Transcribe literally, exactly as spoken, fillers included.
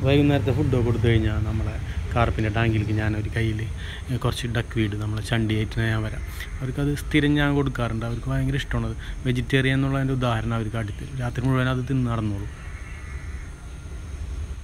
വൈകുന്നേരത്തെ ഫുഡൊക്കെ കൊടുത്തു കഴിഞ്ഞാൽ നമ്മളെ കാർപ്പിൻ്റെ ടാങ്കിലേക്ക് ഞാനൊരു കയ്യിൽ കുറച്ച് ഡക്ക് വീട് നമ്മളെ ചണ്ടിയായിട്ട് ഞാൻ വരാം. അവർക്കത് സ്ഥിരം ഞാൻ കൊടുക്കാറുണ്ട്. അവർക്ക് ഭയങ്കര ഇഷ്ടമാണത്. വെജിറ്റേറിയൻ എന്നുള്ളതിൻ്റെ ഉദാഹരണം അവർ കാട്ടിത്തരും. രാത്രി മുഴുവൻ അത് തിന്ന് നടന്നോളൂ.